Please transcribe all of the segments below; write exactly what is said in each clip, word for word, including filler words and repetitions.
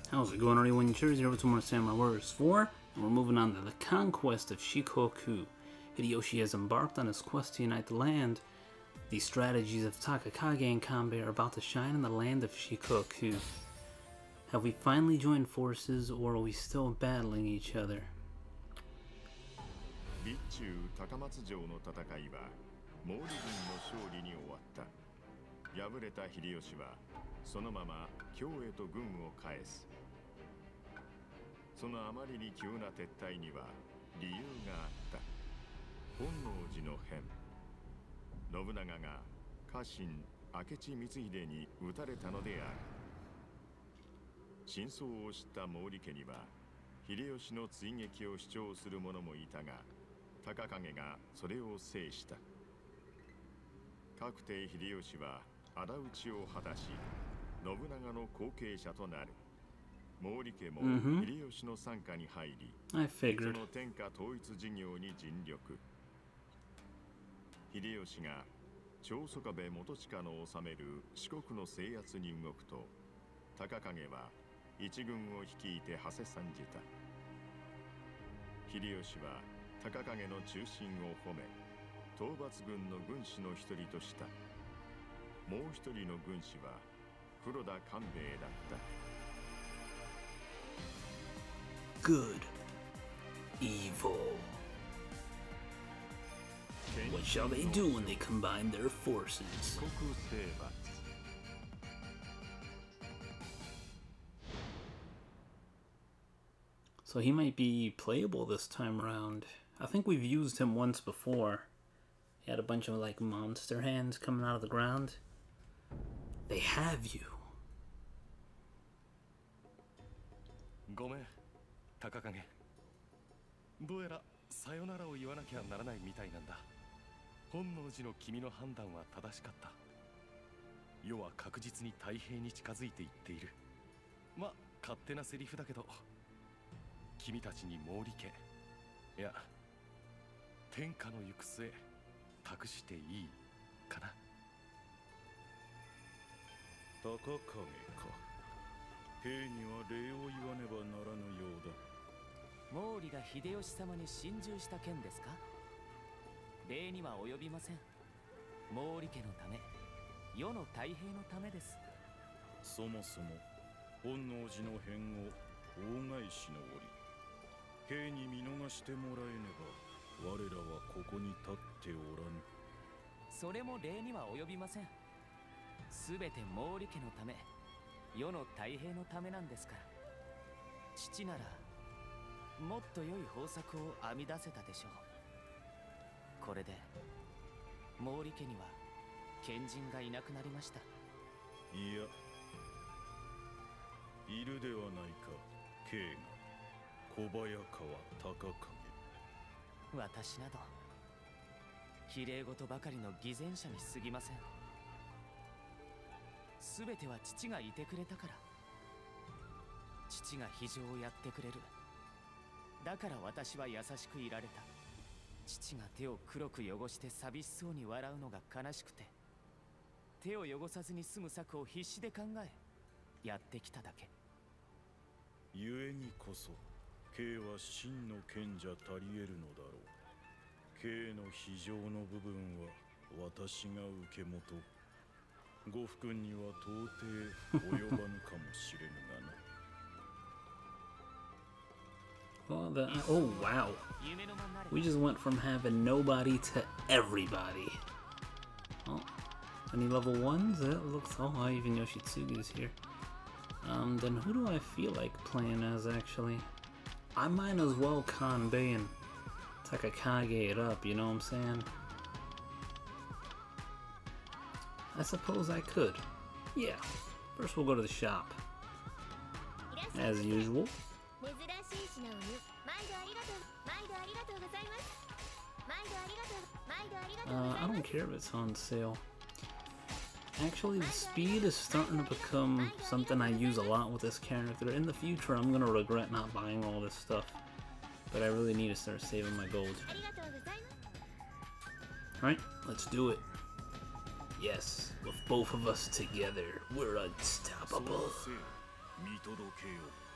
How's it going, everyone? Cheers, here with some more Samurai Warriors four, and we're moving on to the conquest of Shikoku. Hideyoshi has embarked on his quest to unite the land. The strategies of Takakage and Kanbei are about to shine in the land of Shikoku. Have we finally joined forces, or are we still battling each other? 備中高松城の戦いは毛利軍の勝利に終わった。敗れた秀吉はそのまま京へと軍を返す。そのあまりに急な撤退には理由があった。本能寺の変。信長が家臣明智光秀に討たれたのである。真相を知った毛利家には秀吉の追撃を主張する者もいたが、高景がそれを制した。確定秀吉は仇討ちを果たし、信長の後継者となる。毛利家も秀吉の傘下に入り、その天下統一事業に尽力。秀吉が長宗我部元親の治める四国の制圧に動くと、高景は一軍を率いて馳せ参じた。秀吉は高景の忠心を褒め、討伐軍の軍師の一人とした。もう一人の軍師は黒田官兵衛だった。 Good. Evil. What shall they do when they combine their forces? So he might be playable this time around. I think we've used him once before. He had a bunch of like monster hands coming out of the ground. They have you. ごめん、高景。どうやらさよならを言わなきゃならないみたいなんだ。本能寺の君の判断は正しかった。世は確実に太平に近づいていっている。ま、勝手なセリフだけど、君たちに毛利家、いや、天下の行く末、託していいかな。 高景か。兵には礼を言わねばならぬようだ。 毛利が秀吉様に心中した件ですか？礼には及びません。毛利家のため、世の太平のためです。 そもそも本能寺の変を大返しの折、兵に見逃してもらえねば我らはここに立っておらぬ。 それも礼には及びません。すべて毛利家のため、世の太平のためなんですから。父ならもっと良い方策を編み出せたでしょう。これで毛利家には賢人がいなくなりました。 いや、いるではないか、慶が小早川高景。 私など綺麗事ばかりの偽善者に過ぎません。すべては父がいてくれたから。父が非常をやってくれる。だから私は優しくいられた。父が手を黒く汚して寂しそうに笑うのが悲しくて、手を汚さずに済む策を必死で考え、やってきただけ。 故にこそ慶は真の賢者たり得るのだろう。慶の非常の部分は私が受け持とう。ご不君には到底及ばぬかもしれぬがな。 Well, the, oh wow, we just went from having nobody to everybody. Oh, any level ones? That looks, oh, even Yoshitsugu's here. Um, then who do I feel like playing as, actually? I might as well Kanbei and Takakage it up, you know what I'm saying? I suppose I could. Yeah, first we'll go to the shop. As usual. Uh, I don't care if it's on sale. Actually, the speed is starting to become something I use a lot with this character. In the future, I'm gonna regret not buying all this stuff. But I really need to start saving my gold. Alright, let's do it. Yes, with both of us together, we're unstoppable. 見届けよ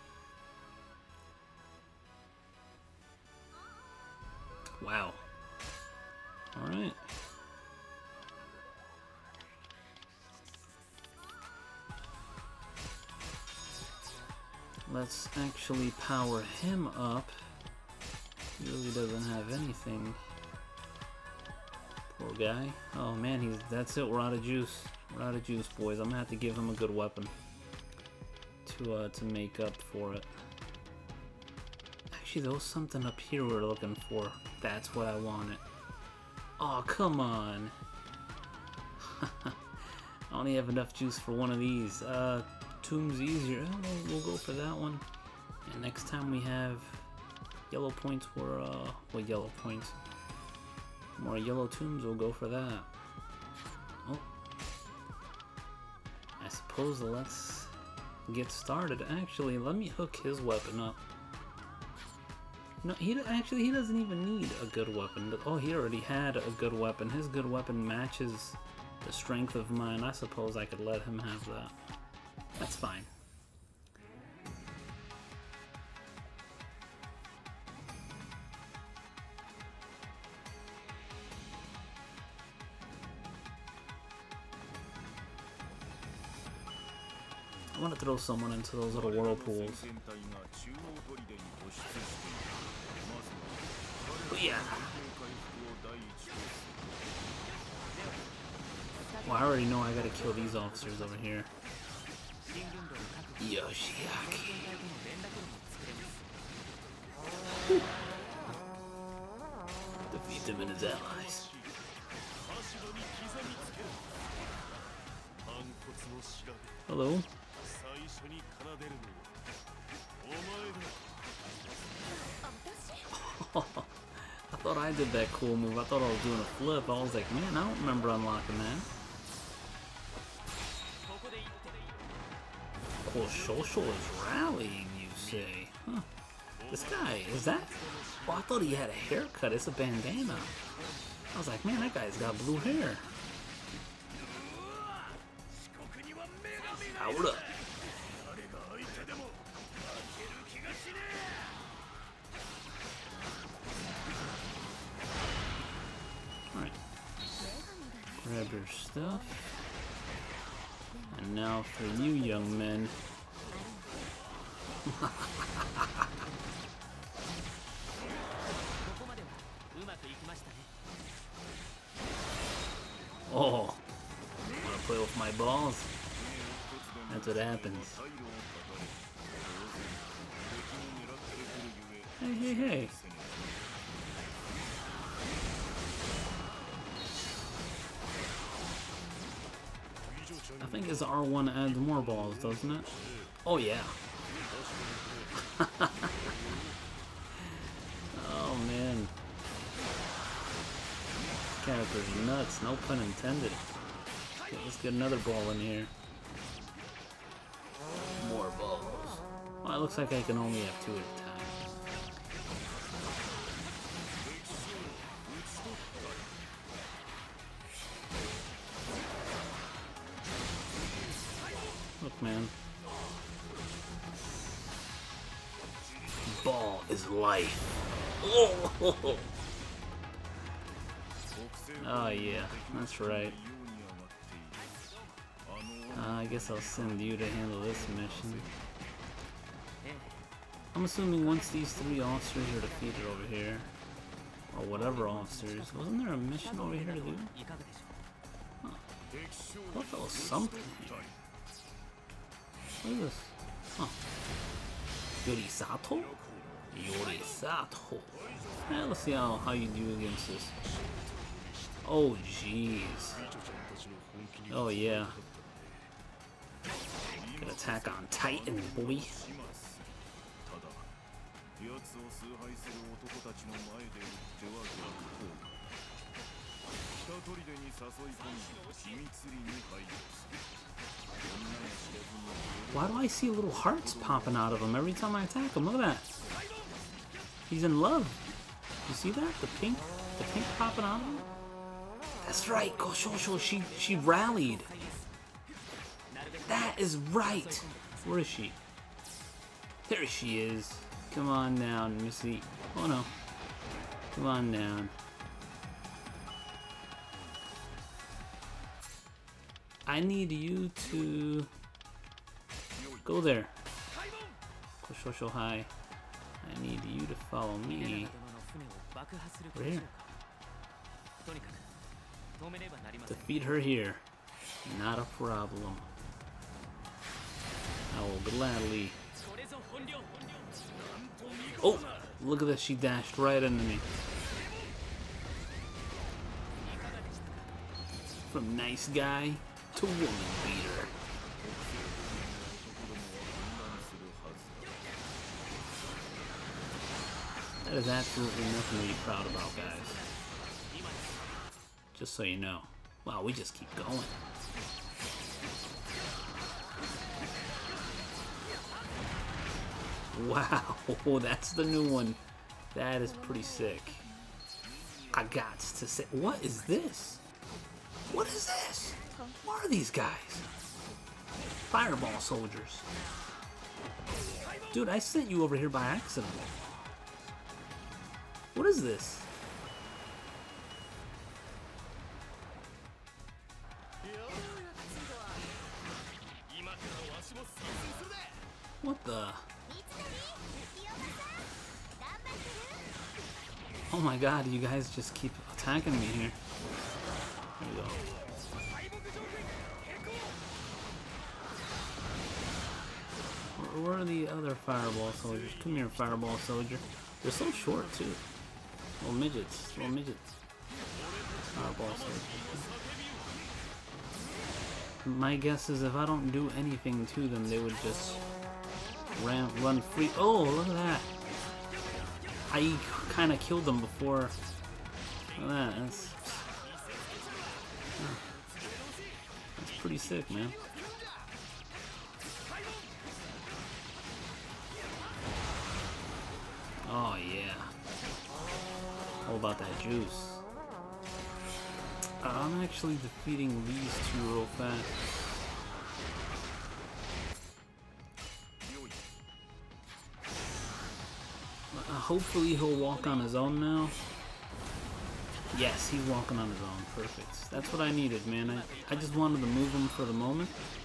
う。 Wow. Alright. Let's actually power him up. He really doesn't have anything. Poor guy. Oh man, he's that's it. We're out of juice. We're out of juice, boys. I'm gonna have to give him a good weapon to uh, to make up for it. Actually, there was something up here we're looking for. That's what I wanted. Oh, come on. I only have enough juice for one of these. Uh, Tomb's easier. Oh, we'll, we'll go for that one. And next time we have yellow points, or uh, well, yellow points. More yellow tombs, we'll go for that. Oh. I suppose let's get started. Actually, let me hook his weapon up. No, he actually he doesn't even need a good weapon. Oh, he already had a good weapon. His good weapon matches the strength of mine. I suppose I could let him have that. That's fine. I want to throw someone into those little whirlpools. Yeah. Well, I already know I gotta kill these officers over here. Yoshiaki. Defeat him and his allies. Hello. I thought I did that cool move. I thought I was doing a flip. I was like, man, I don't remember unlocking that. Koshosho is rallying, you say? Huh. This guy, is that? Oh, I thought he had a haircut. It's a bandana. I was like, man, that guy's got blue hair. Hold up. Alright. Grab your stuff. And now for you young men. Oh, wanna play with my balls? That's what happens. Hey, hey, hey. I think his R one adds more balls, doesn't it? Oh, yeah. Oh, man. Character's nuts, no pun intended. Okay, let's get another ball in here. More balls. Well, it looks like I can only have two at a time. Look, man. Ball is life. Oh, oh yeah, that's right. Uh, I guess I'll send you to handle this mission. I'm assuming once these three officers are defeated over here, or whatever officers, wasn't there a mission over here to do? Huh. I thought there was something here. What is this? Huh. Yorisato? Yorisato. Eh, let's see how, how you do against this. Oh, jeez. Oh, yeah. Good attack on Titan, boy. Why do I see little hearts popping out of him every time I attack him? Look at that. He's in love. You see that? The pink, the pink popping out of him? That's right, Koshosho, she, she rallied. That is right. Where is she? There she is. Come on down, Missy. Oh no. Come on down. I need you to go there. Koshosho High. I need you to follow me. Over here. Defeat her here. Not a problem. I will gladly. Oh! Look at that, she dashed right into me. From nice guy to woman beater. That is absolutely nothing to be proud about, guys. Just so you know. Wow, we just keep going. Wow, that's the new one. That is pretty sick. I got to say, what is this? What is this? What are these guys? Fireball soldiers. Dude, I sent you over here by accident. What is this? What the? Oh my god, you guys just keep attacking me here. There we go. Where, where are the other fireball soldiers? Come here, fireball soldier. They're so short too. Little midgets. Little midgets. Fireball soldier. My guess is if I don't do anything to them, they would just ran, run free. Oh, look at that. I kind of killed them before. Look at that. That's, that's pretty sick, man. Oh, yeah. All about that juice. I'm actually defeating these two real fast. Uh, hopefully he'll walk on his own now. Yes, he's walking on his own. Perfect. That's what I needed, man. I, I just wanted to move him for the moment.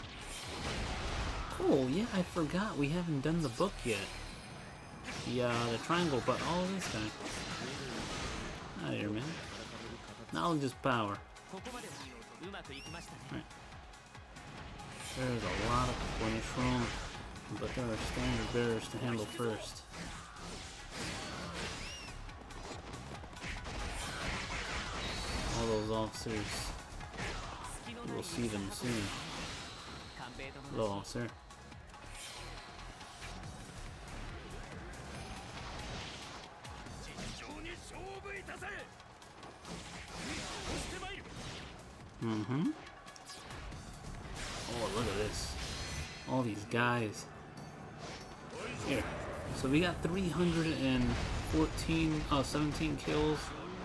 Oh, yeah, I forgot. We haven't done the book yet. The, uh, the triangle, but oh, this guy. Out of here, man. Knowledge is power. Right. There's a lot of people in this room, but there are standard bearers to handle first. All those officers, we'll see them soon. Hello, officer. Mm-hmm. Oh, look at this. All these guys. Here. So we got three hundred fourteen, oh, seventeen kills.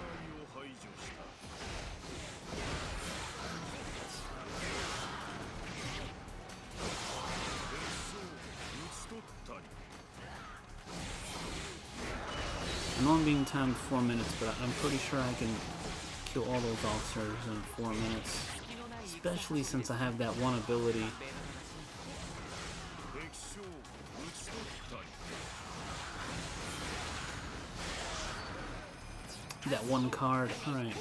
I know I'm being timed four minutes, but I'm pretty sure I can kill all those officers in four minutes. Especially since I have that one ability. That one card. Alright.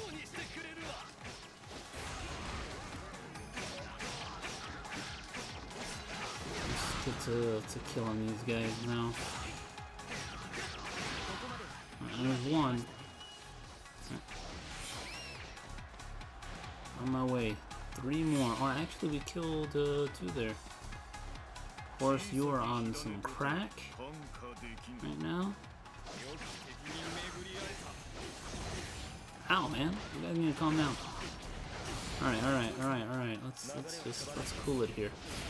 Let's get to, to killing these guys now. Right, there's one. On my way. Three more. Oh, actually we killed uh, two there. Of course, you are on some crack right now. Ow, man. You guys need to calm down. Alright, alright, alright, alright. Let's let's just let's cool it here.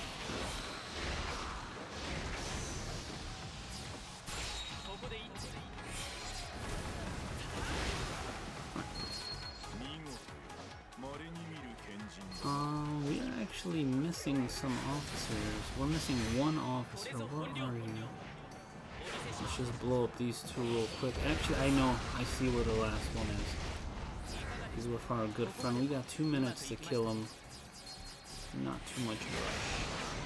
Um, we are actually missing some officers. We're missing one officer. Where are you? let's just blow up these two real quick. Actually, I know. I see where the last one is. He's with our good friend. We got two minutes to kill him. Not too much rush.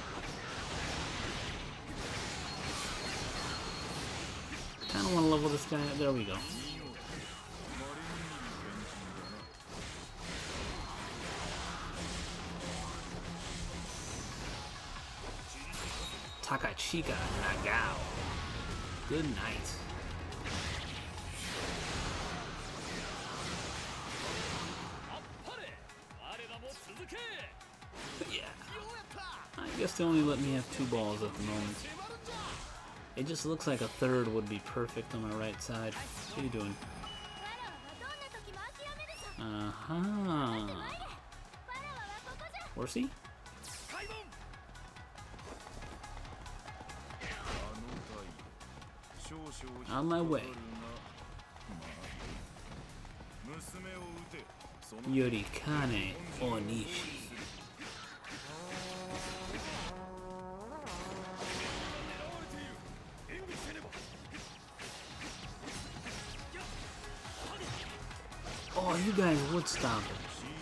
Kind of want to level this guy up. There we go. Takachika Nagao. Good night. But yeah. I guess they only let me have two balls at the moment. It just looks like a third would be perfect on my right side. What are you doing? Uh-huh. Where's he? On my way. Yorikane Onishi. Oh, you guys would stop it.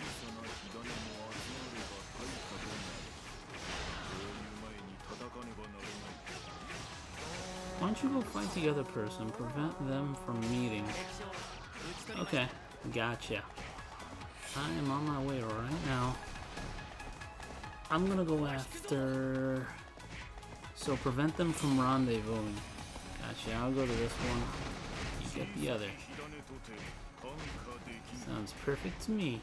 Why don't you go fight the other person? Prevent them from meeting. Okay, gotcha. I am on my way right now. I'm gonna go after... So prevent them from rendezvousing. Gotcha, I'll go to this one. You get the other. Sounds perfect to me.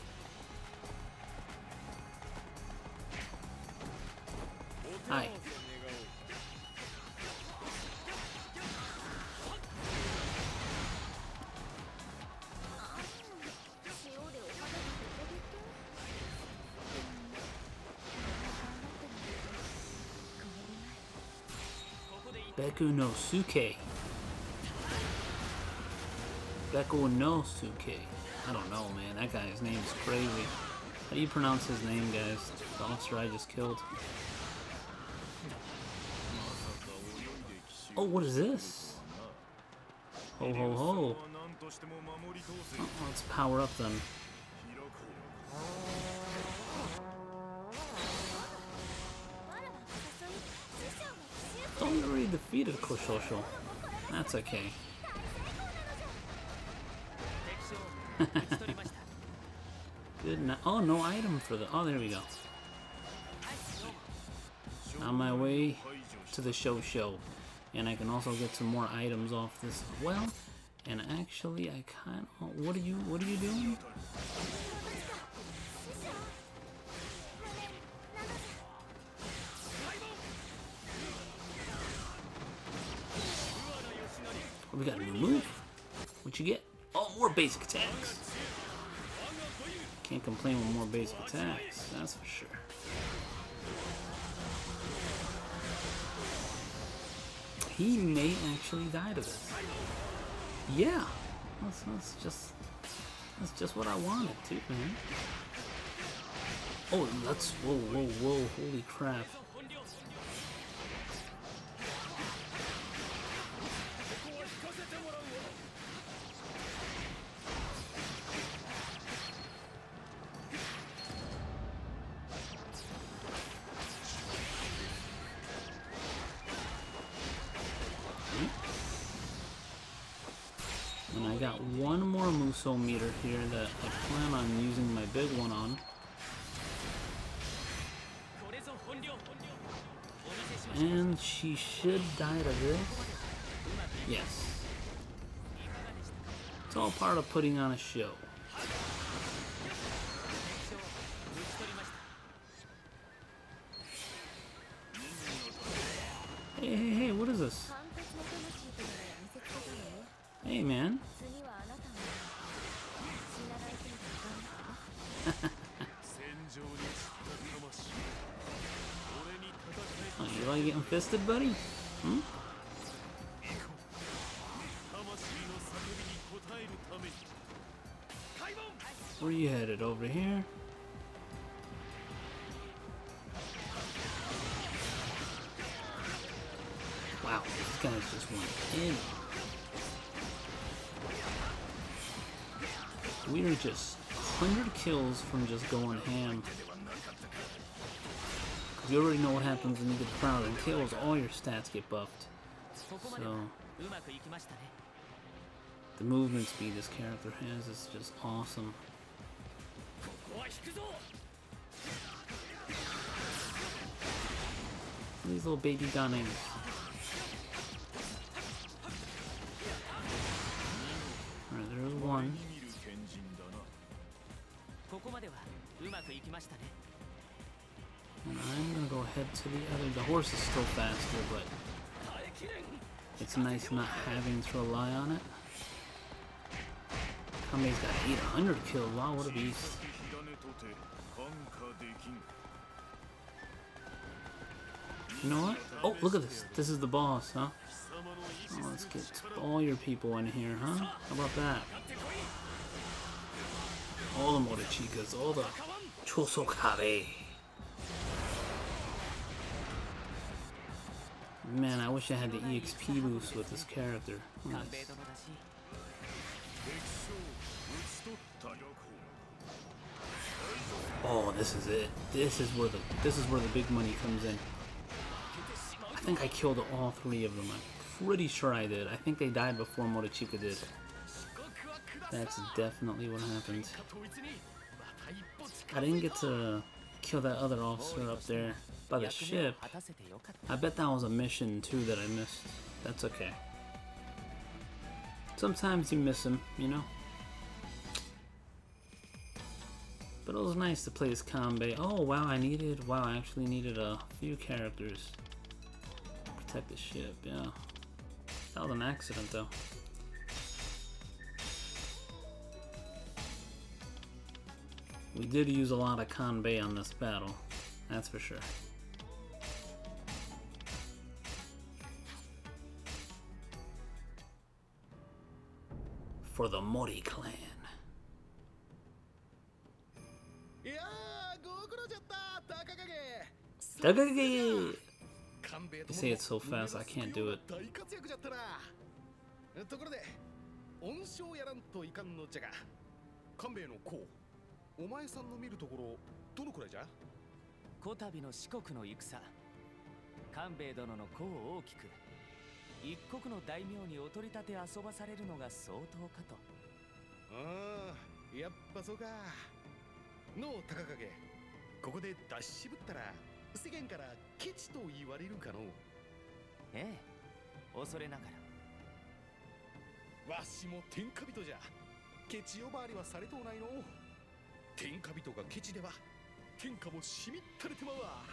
Hi. Beku no Suke. Beku no Suke. I don't know, man. That guy's name is crazy. How do you pronounce his name, guys? The officer I just killed. Oh, what is this? Ho ho ho. Oh, let's power up then. Oh, we already defeated Koshosho. That's okay. Good night. Oh, no item for the... Oh, there we go. On my way to the show show. And I can also get some more items off this as well. And actually, I kind of... What are you... What are you doing? Oh, we got a new move. What you get? Oh, more basic attacks. Can't complain with more basic attacks, that's for sure. He may actually die to this. Yeah, that's, that's just that's just what I wanted too, man. Oh, let's whoa, whoa, whoa! Holy crap! And I got one more Muso meter here that I plan on using my big one on. And she should die to this. Yes. It's all part of putting on a show. Hey, hey, hey, what is this? Hey, man. Oh, you like getting fisted, buddy? Hmm? Where are you headed? Over here? Wow, guys just went in. We are just one hundred kills from just going ham. Because you already know what happens when you get one thousand kills, all your stats get buffed. So, the movement speed this character has is just awesome. These little baby gunnings. Alright, there's one. And I'm gonna go ahead to the other. The horse is still faster, but it's nice not having to rely on it. Kamei's got eight hundred kills. Wow, what a beast. You know what? Oh, look at this. This is the boss, huh? Oh, let's get all your people in here, huh? How about that? All the Morichikas, all the Chosokare. Man, I wish I had the E X P boost with this character. Nice. Oh, this is it. This is where the this is where the big money comes in. I think I killed all three of them. I'm pretty sure I did. I think they died before Morichika did. That's definitely what happened. I didn't get to kill that other officer up there by the ship. I bet that was a mission too that I missed. That's okay. Sometimes you miss him, you know? But it was nice to play as Kanbei. Oh wow, I needed, wow, I actually needed a few characters to protect the ship, yeah. That was an accident though. We did use a lot of Kanbei on this battle, that's for sure. For the Mori clan. Takage! You say it so fast, I can't do it. ところで、恩賞やらんといかんのじゃが、官兵衛の功、お前さんの見るところ、どのくらいじゃ？ こたびの四国の戦、官兵衛殿の功を大きく、一国の大名にお取り立て遊ばされるのが相当かと。 ああ、やっぱそうか。のう高影、ここで出し渋ったら、世間からケチと言われるかの？ ええ、恐れながら。 わしも天下人じゃ。ケチ呼ばわりはされとうないの。天下人がケチでは天下もしみったれてまうわ。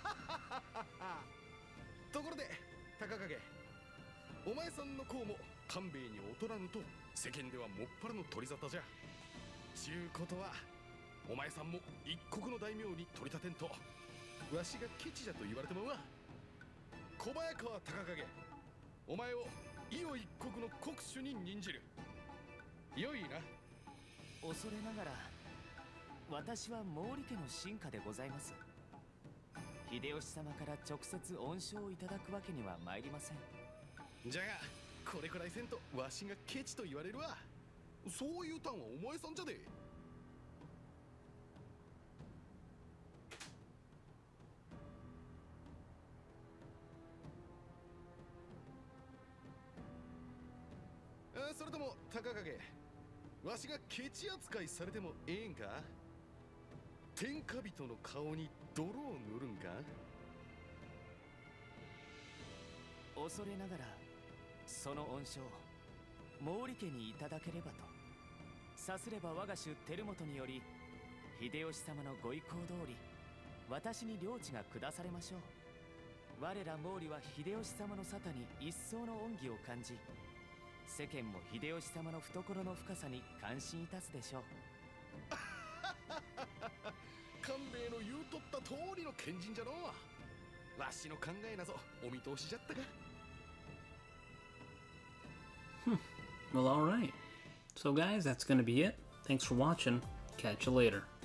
ところで高影、お前さんの功も官兵衛に劣らぬと世間ではもっぱらの取り沙汰じゃ。ちゅうことはお前さんも一国の大名に取り立てんとわしがケチじゃと言われてまうわ。小早川高影、お前を 伊予一国の国主に任じる。よいな。 恐れながら、私は毛利家の臣下でございます。秀吉様から直接恩賞をいただくわけには参りません。 じゃが、これくらいせんとわしがケチと言われるわ。そういうたんはお前さんじゃで。それとも高影、わしがケチ扱いされてもええんか？天下人の顔に泥を塗るんか？ 恐れながらその恩賞毛利家にいただければと。さすれば我が主輝元により秀吉様のご意向通り私に領地が下されましょう。我ら毛利は秀吉様の沙汰に一層の恩義を感じ、 世間も秀吉様の懐の深さに感心いたすでしょう。 官兵衛の言うとった通りの賢人じゃのう。わしの考えなぞお見通しじゃったか。 Well, alright. So guys, that's gonna be it. Thanks for watching. Catch you later.